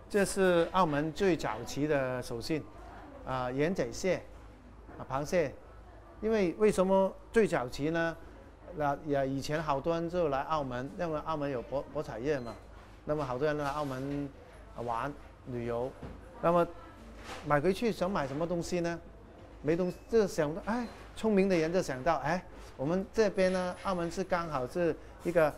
这是澳门最早期的手信，盐仔蟹，螃蟹。因为什么最早期呢？以前好多人就来澳门，因为澳门有博彩业嘛，那么好多人来澳门玩旅游，那么买回去想买什么东西呢？没东西就想到，哎，聪明的人就想到，哎，我们这边呢，澳门是刚好是一个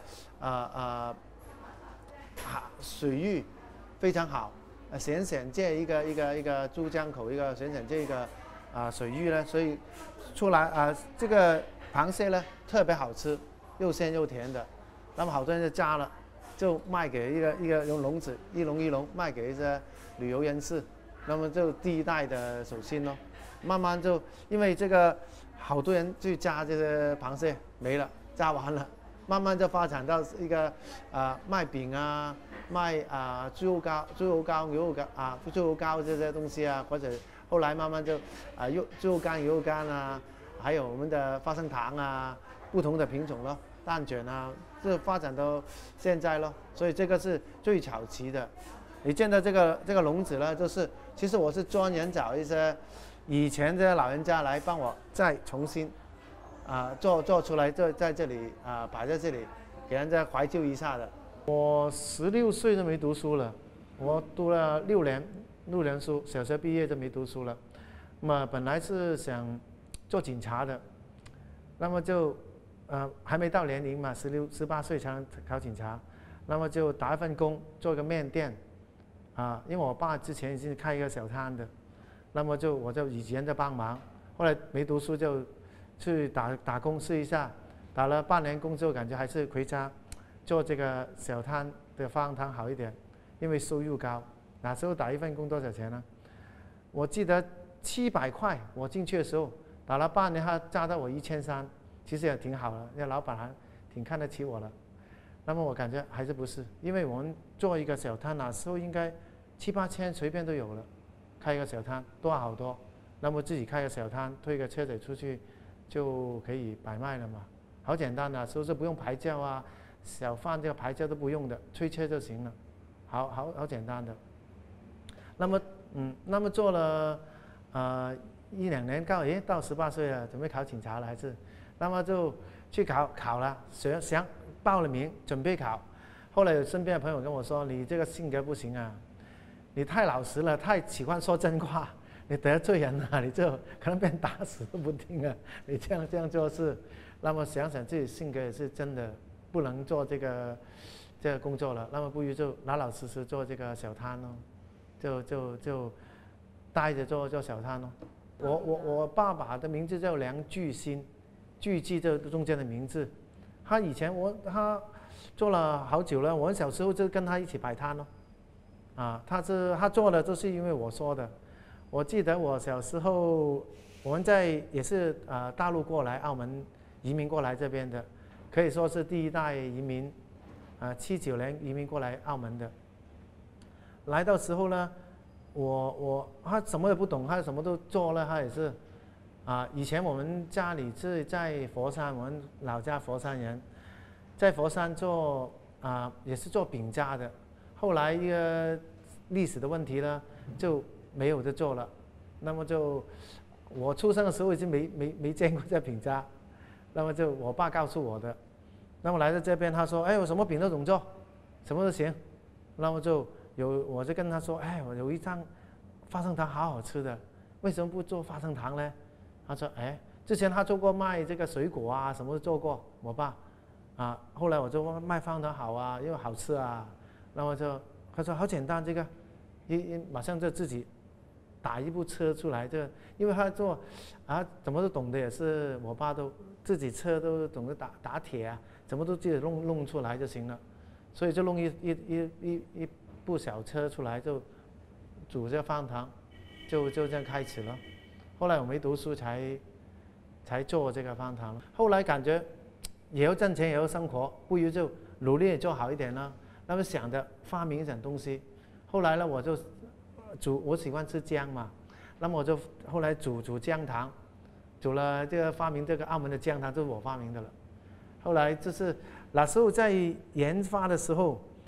水域非常好，咸界一个珠江口一个咸界一个水域呢，所以出来这个螃蟹呢特别好吃，又鲜又甜的，那么好多人就加了，就卖给一个用笼子一笼卖给一些旅游人士，那么就第一代的手信咯。慢慢就因为这个好多人去加这个螃蟹没了，加完了。慢慢就发展到一个卖饼啊，卖猪肉糕、牛肉糕猪肉糕这些东西啊，或者后来慢慢就猪肉干、牛肉干啊，还有我们的花生糖啊，不同的品种咯，蛋卷啊，就发展到现在咯。所以这个是最早期的。你见到这个笼子呢，就是其实我是专门找一些以前这些老人家来帮我再重新。做出来就在这里摆在这里，给人家怀旧一下的。我16岁就没读书了，我读了6年书，小学毕业就没读书了。那么本来是想做警察的，那么就还没到年龄嘛，18岁才能考警察，那么就打一份工，做一个面店因为我爸之前已经开一个小摊的，那么我就以前在帮忙，后来没读书就。去打工试一下，打了半年工之后，感觉还是回家做这个小摊的花生糖好一点，因为收入高。那时候打一份工多少钱呢？我记得700块，我进去的时候打了半年，他加到我1300，其实也挺好的，那老板还挺看得起我的。那么我感觉还是不是，因为我们做一个小摊，那时候应该7、8千随便都有了，开一个小摊多好多。那么自己开个小摊，推个车子出去。就可以摆卖了嘛，好简单的，是不是不用牌照啊？小贩这个牌照都不用的，推车就行了，好简单的。那么做了1、2年，到18岁了，准备考警察了还是？那么就去考了，想报了名准备考，后来有身边的朋友跟我说：“你这个性格不行啊，你太老实了，太喜欢说真话。”你得罪人了，你就可能被人打死都不定啊！你这样做事，那么想想自己性格也是真的不能做这个工作了，那么不如就老实做这个小摊咯，就带着做小摊咯。我爸爸的名字叫梁巨新，巨记这中间的名字。他以前他做了好久了，我小时候就跟他一起摆摊咯。他做的就是因为我说的。我记得我小时候，我们也是大陆过来，澳门移民过来这边的，可以说是第一代移民，79年移民过来澳门的。来到时候呢，他什么也不懂，他什么都做了，他也是以前我们家里是在佛山，我们老家佛山人，在佛山做也是做饼家的，后来一个历史的问题呢，就没有得做了，那么就我出生的时候已经没见过这饼家，那么就我爸告诉我的，那么来到这边他说，哎，我什么饼都懂做，什么都行，那么我就跟他说，哎，我有一张花生糖好好吃的，为什么不做花生糖呢？他说，哎，之前他做过卖这个水果啊，什么都做过，我爸后来我就问卖花生糖好啊，因为好吃啊，那么他说好简单，这个马上就自己打一部车出来，因为他做怎么都懂得，也是我爸都自己车都懂得打铁啊，怎么都自己弄出来就行了，所以就弄一部小车出来，就煮这个花生糖，就这样开始了。后来我没读书才做这个花生糖，后来感觉也要挣钱也要生活，不如就努力做好一点了。那么想着发明一种东西，后来呢我喜欢吃姜嘛，那么我就后来煮姜糖，煮了这个发明这个澳门的姜糖，就是我发明的了。后来就是那时候在研发的时候，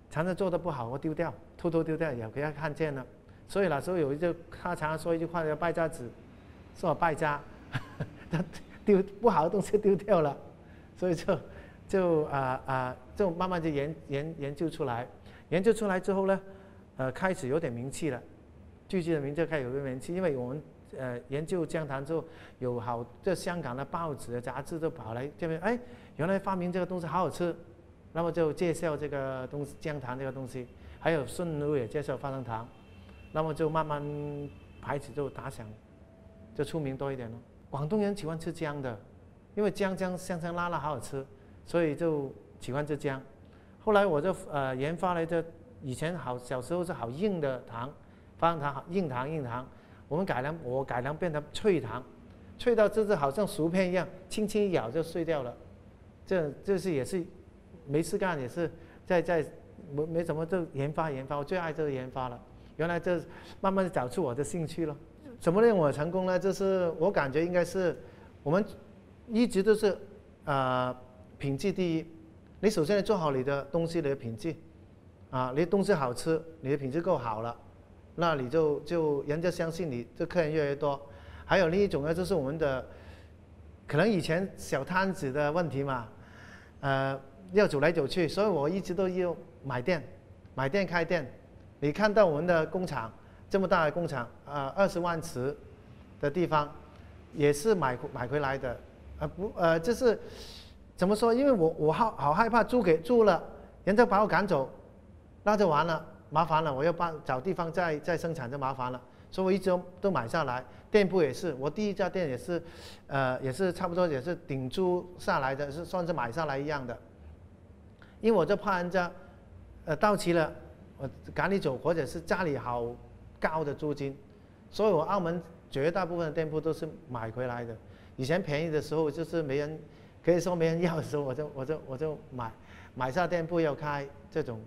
常常做的不好，我丢掉，偷偷丢掉也给他看见了。所以那时候他常常说一句话叫败家子，说我败家，他丢不好的东西丢掉了，所以就慢慢就研究出来，研究出来之后呢，开始有点名气了，聚集的名气开始有点名气，因为我们研究姜糖之后，有这香港的报纸、杂志都跑来这边，哎，原来发明这个东西好好吃，那么就介绍这个姜糖这个东西，还有顺路也介绍花生糖，那么就慢慢牌子就打响，就出名多一点了。广东人喜欢吃姜的，因为姜香香辣辣好好吃，所以就喜欢吃姜。后来我就研发了以前小时候是好硬的糖，花生糖好硬糖。我改良变成脆糖，脆到就是好像薯片一样，轻轻一咬就碎掉了。这也是没事干，也是在没怎么就研发，我最爱这个研发了。原来这慢慢找出我的兴趣了。怎么令我成功呢？就是我感觉应该是我们一直都是品质第一。你首先做好你的东西，你的品质你的东西好吃，你的品质够好了。那你就人家相信你，这客人越来越多。还有另一种呢，就是我们的可能以前小摊子的问题嘛，要走来走去，所以我一直都要买店开店。你看到我们的工厂这么大的工厂，20万尺的地方，也是买回来的，就是怎么说？因为我好害怕租了，人家把我赶走，那就完了。麻烦了，我要找地方再生产就麻烦了，所以我一直都买下来。店铺也是，我第一家店也是差不多也是顶租下来的，是算是买下来一样的。因为我就怕人家到期了，我赶你走，或者是家里好高的租金，所以我澳门绝大部分的店铺都是买回来的。以前便宜的时候，就是可以说没人要的时候，我就买下店铺要开这种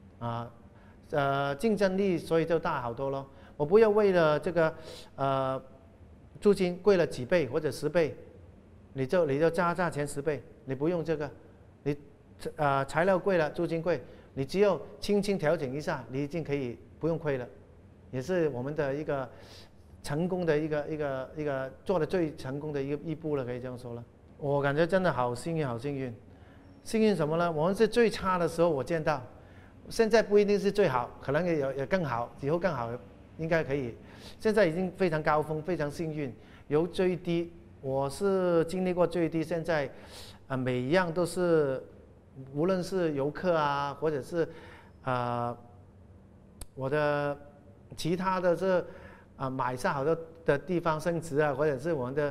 竞争力，所以就大好多咯。我不要为了这个租金贵了几倍或者10倍，你就加价钱10倍，你不用这个，你材料贵了，租金贵，你只有轻轻调整一下，你已经可以不用亏了，也是我们的一个成功的一个做的最成功的一步了，可以这样说了。我感觉真的好幸运，幸运什么呢？我们是最差的时候我见到。现在不一定是最好，可能也更好，以后更好，应该可以。现在已经非常高峰，非常幸运，由最低，我是经历过最低，现在每一样都是，无论是游客或者是我的其他的买下好多的地方升值或者是我们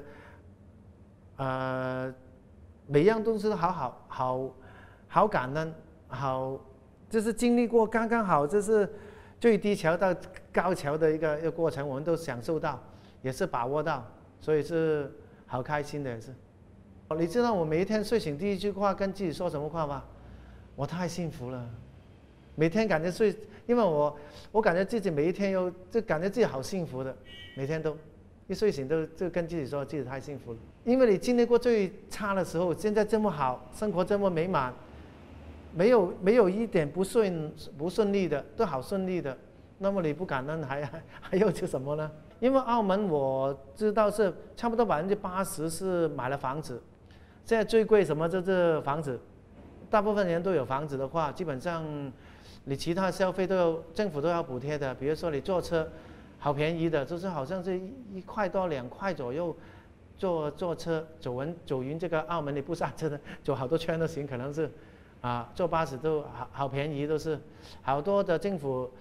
的每一样都是好感恩，就是经历过刚刚好，就是最低潮到高潮的一个过程，我们都享受到，也是把握到，所以是好开心的也是。你知道我每一天睡醒第一句话跟自己说什么话吗？我太幸福了，每天感觉因为我感觉自己每一天就感觉自己好幸福的，每天都一睡醒就跟自己说自己太幸福了，因为你经历过最差的时候，现在这么好，生活这么美满。没有一点不顺利的，都好顺利的，那么你不感恩还要求什么呢？因为澳门我知道是差不多80%是买了房子，现在最贵什么就是房子，大部分人都有房子的话，基本上你其他消费政府都要补贴的，比如说你坐车，好便宜的，就是好像是1块多2块左右，坐车走匀这个澳门你不刹车的，走好多圈都行，可能是。坐巴士都好便宜，都是好多的政府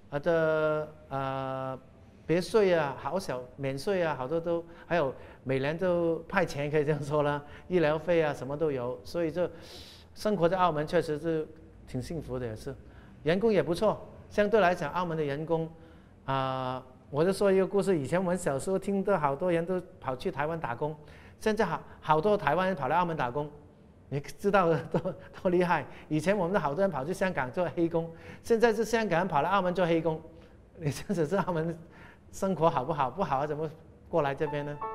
别税好少免税好多都还有每年都派钱，可以这样说啦，医疗费什么都有，所以这生活在澳门确实是挺幸福的，也是人工也不错，相对来讲澳门的人工我就说一个故事，以前我们小时候听到好多人都跑去台湾打工，现在好多台湾人跑来澳门打工。你知道多厉害！以前我们的好多人跑去香港做黑工，现在是香港人跑来澳门做黑工。你这样子在澳门生活好不好？不好怎么过来这边呢？